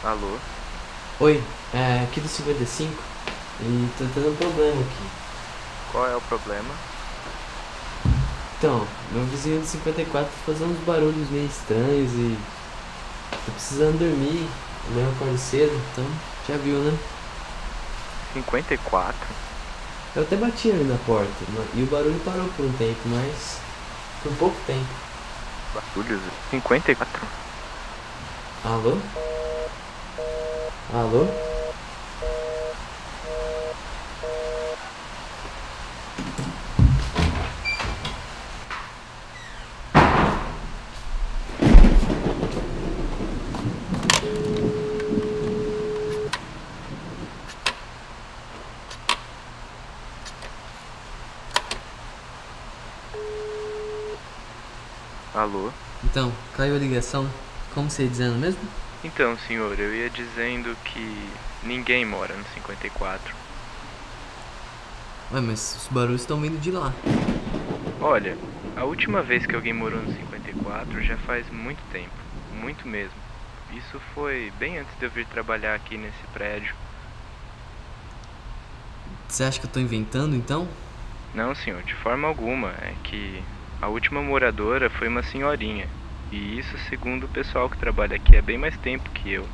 Alô? Oi, aqui do 55 e tô tendo um problema aqui. Qual é o problema? Então, meu vizinho do 54 tá fazendo uns barulhos meio estranhos e tô precisando dormir. Amanhã eu acordo cedo, então já viu, né? 54? Eu até bati ali na porta e o barulho parou por um tempo, mas por pouco tempo. Barulhos? 54? Alô? Alô? Alô? Então, caiu a ligação. Como você ia dizendo mesmo? Então, senhor, eu ia dizendo que ninguém mora no 54. Ué, mas os barulhos estão vindo de lá. Olha, a última vez que alguém morou no 54 já faz muito tempo. Muito mesmo. Isso foi bem antes de eu vir trabalhar aqui nesse prédio. Você acha que eu tô inventando então? Não, senhor, de forma alguma. É que a última moradora foi uma senhorinha. E isso, segundo o pessoal que trabalha aqui, é bem mais tempo que eu.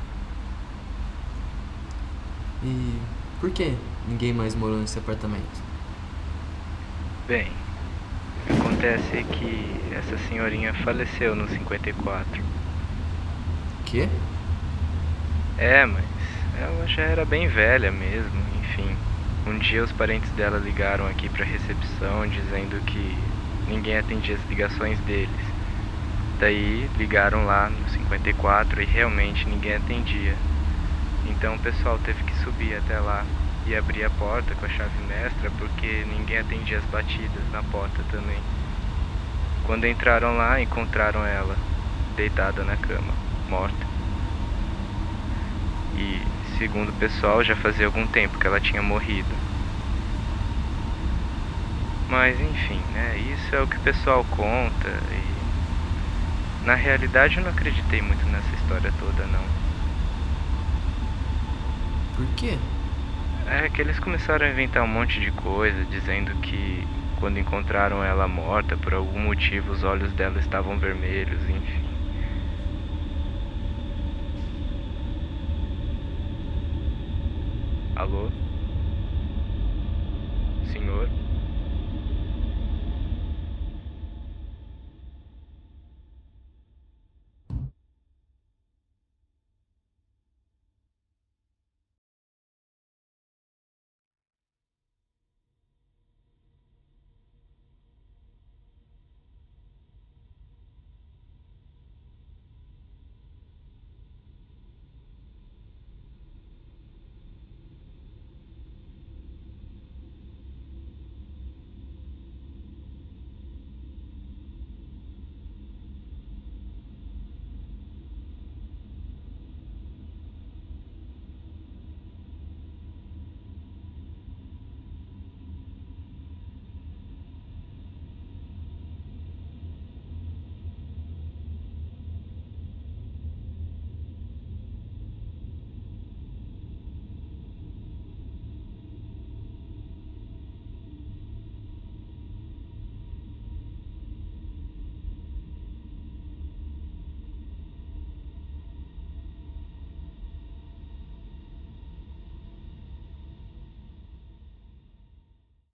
E por que ninguém mais morou nesse apartamento? Bem, acontece que essa senhorinha faleceu no 54. Quê? É, mas ela já era bem velha mesmo, enfim. Um dia os parentes dela ligaram aqui pra recepção dizendo que ninguém atendia as ligações deles. Daí ligaram lá no 54 e realmente ninguém atendia. Então o pessoal teve que subir até lá e abrir a porta com a chave mestra porque ninguém atendia as batidas na porta também. Quando entraram lá, encontraram ela deitada na cama, morta. E, segundo o pessoal, já fazia algum tempo que ela tinha morrido. Mas enfim, né? Isso é o que o pessoal conta e na realidade eu não acreditei muito nessa história toda, não. Por quê? É que eles começaram a inventar um monte de coisa, dizendo que quando encontraram ela morta, por algum motivo os olhos dela estavam vermelhos, enfim. Alô? Senhor?